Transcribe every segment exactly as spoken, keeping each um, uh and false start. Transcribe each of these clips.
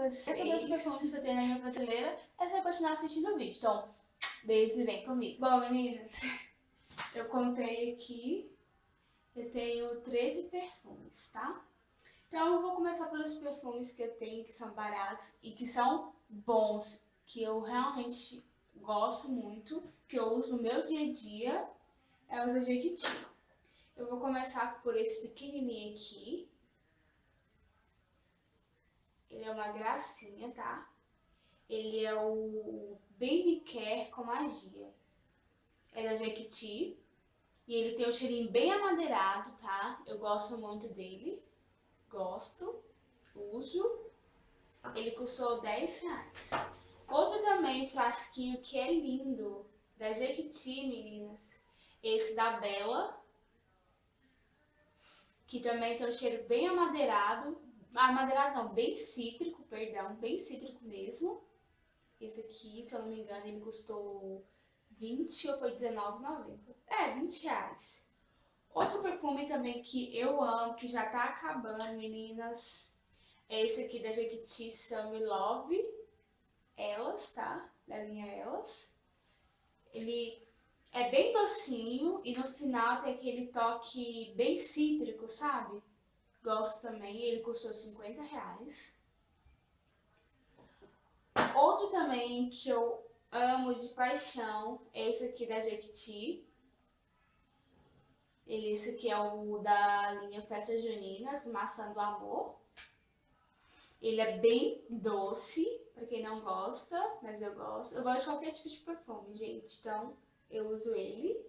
vocês. Esses são os perfumes que eu tenho na minha prateleira. É só continuar assistindo o vídeo. Então, beijos e vem comigo. Bom, meninas, eu contei aqui. Eu tenho treze perfumes, tá? Então eu vou começar pelos perfumes que eu tenho, que são baratos e que são bons, que eu realmente gosto muito, que eu uso no meu dia a dia, é o Jequiti. Eu vou começar por esse pequenininho aqui. Ele é uma gracinha, tá? Ele é o Baby Care com Magia. É da Jequiti. E ele tem um cheirinho bem amadeirado, tá? Eu gosto muito dele. Gosto. Uso. Ele custou dez reais. Outro também, frasquinho que é lindo. Da Jequiti, meninas. Esse da Bella. Que também tem um cheiro bem amadeirado. Amadeirado não, bem cítrico, perdão. Bem cítrico mesmo. Esse aqui, se eu não me engano, ele custou vinte ou foi dezenove reais e noventa centavos. É, vinte reais. Outro perfume também que eu amo, que já tá acabando, meninas, é esse aqui da Jequiti, Summer Love. Elas, tá? Da linha Elas. Ele é bem docinho e no final tem aquele toque bem cítrico, sabe? Gosto também. Ele custou cinquenta reais. Outro também que eu amo de paixão é esse aqui da Jequiti. Ele, esse aqui é o da linha Festas Juninas, Maçã do Amor. Ele é bem doce, pra quem não gosta, mas eu gosto. Eu gosto de qualquer tipo de perfume, gente, então eu uso ele.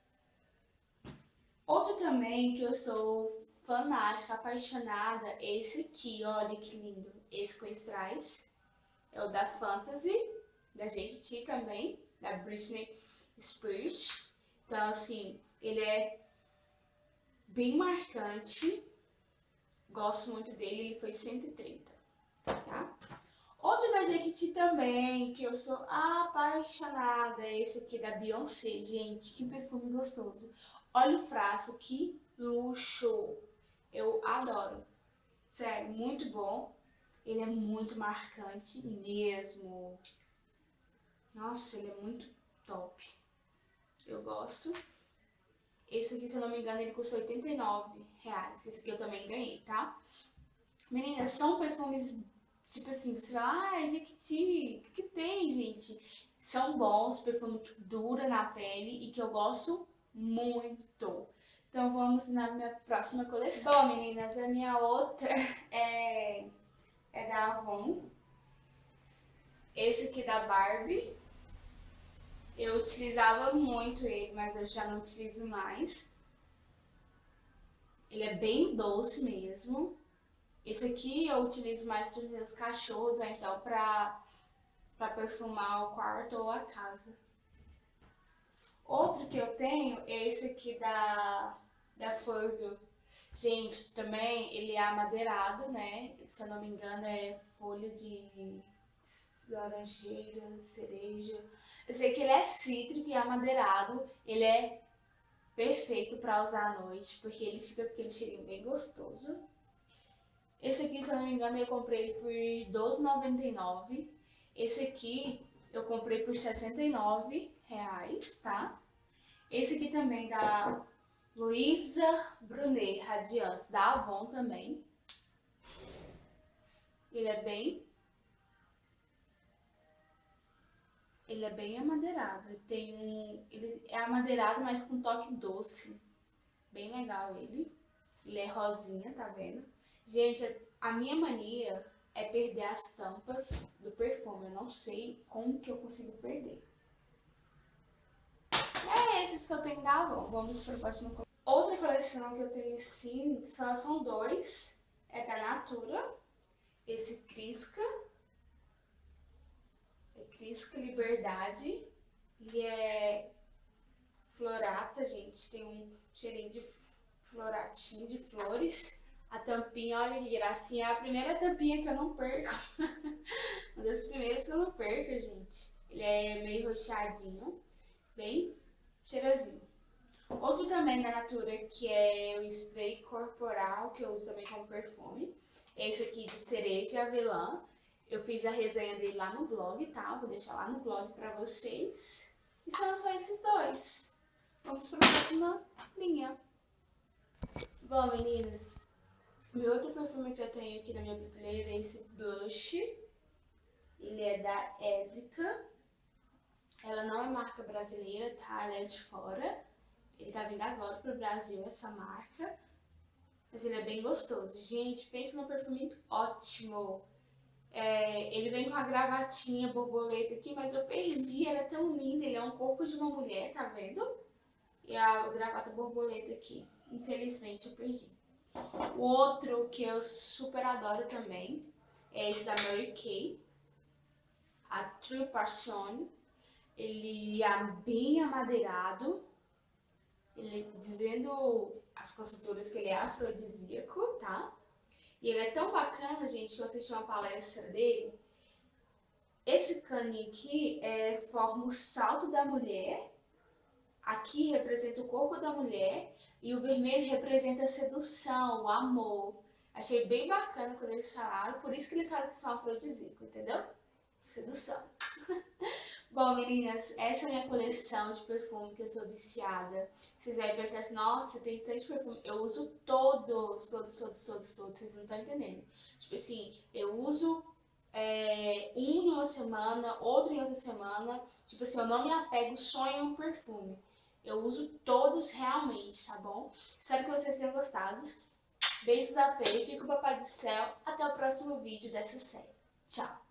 Outro também que eu sou fanática, apaixonada, é esse aqui, olha que lindo. Esse com strass. É o da Fantasy, da Jequiti também, da Britney Spears. Então, assim, ele é bem marcante. Gosto muito dele, ele foi cento e trinta, tá? Outro da Jequiti também, que eu sou apaixonada, é esse aqui da Beyoncé. Gente, que perfume gostoso. Olha o frasco, que luxo. Eu adoro. Sério, muito bom. Ele é muito marcante mesmo. Nossa, ele é muito top. Eu gosto. Esse aqui, se eu não me engano, ele custou oitenta e nove reais. Esse aqui eu também ganhei, tá? Meninas, são perfumes, tipo assim, você fala, ah, Jequiti, o que, que tem, gente? São bons, perfume que dura na pele e que eu gosto muito. Então vamos na minha próxima coleção. Bom, meninas, a minha outra é... é da Avon. Esse aqui da Barbie. Eu utilizava muito ele, mas eu já não utilizo mais. Ele é bem doce mesmo. Esse aqui eu utilizo mais para os meus cachorros, então pra, pra perfumar o quarto ou a casa. Outro que eu tenho é esse aqui da, da Fergal. Gente, também ele é amadeirado, né? Se eu não me engano é folha de laranjeira, cereja. Eu sei que ele é cítrico e amadeirado. Ele é perfeito para usar à noite, porque ele fica com aquele cheirinho bem gostoso. Esse aqui, se eu não me engano, eu comprei por doze reais e noventa e nove centavos. Esse aqui eu comprei por sessenta e nove reais, tá? Esse aqui também da Luisa Brunet Radiance, da Avon também. Ele é bem... Ele é bem amadeirado. Ele tem um... Ele é amadeirado, mas com toque doce. Bem legal ele. Ele é rosinha, tá vendo? Gente, a minha mania é perder as tampas do perfume. Eu não sei como que eu consigo perder. É esses que eu tenho da Avon. Vamos para a próxima coleção. Outra coleção que eu tenho sim, só são dois. É da Natura. Esse Crisca. É Crisca Liberdade. Ele é florata, gente. Tem um cheirinho de floratinho, de flores. A tampinha, olha que gracinha. É a primeira tampinha que eu não perco. Uma das primeiras que eu não perco, gente. Ele é meio roxadinho. Bem cheirosinho. Outro também da Natura, que é o spray corporal, que eu uso também como perfume. Esse aqui de cereja e avelã. Eu fiz a resenha dele lá no blog, tá? Vou deixar lá no blog pra vocês. E são só esses dois. Vamos pra próxima linha. Bom, meninas, meu outro perfume que eu tenho aqui na minha prateleira é esse blush. Ele é da Essica. Ela não é marca brasileira, tá? Ela é de fora. Ele tá vindo agora pro Brasil, essa marca. Mas ele é bem gostoso. Gente, pensa num perfume ótimo. É, ele vem com a gravatinha borboleta aqui, mas eu perdi, era tão lindo. Ele é um corpo de uma mulher, tá vendo? E a gravata borboleta aqui. Infelizmente eu perdi. O outro que eu super adoro também é esse da Mary Kay. A True Passion. Ele é bem amadeirado. Ele dizendo as consultoras que ele é afrodisíaco, tá? E ele é tão bacana, gente, que eu assisti uma palestra dele. Esse caninho aqui é, forma o salto da mulher. Aqui representa o corpo da mulher. E o vermelho representa a sedução, o amor. Achei bem bacana quando eles falaram. Por isso que eles falam que são afrodisíacos, entendeu? Sedução. Bom, meninas, essa é a minha coleção de perfume que eu sou viciada. Vocês devem perguntar assim, nossa, tem tanto perfume. Eu uso todos, todos, todos, todos, todos. Vocês não estão entendendo. Tipo assim, eu uso é, um em uma semana, outro em outra semana. Tipo assim, eu não me apego só em um perfume. Eu uso todos realmente, tá bom? Espero que vocês tenham gostado. Beijos da Fê, fica o papai do céu. Até o próximo vídeo dessa série. Tchau!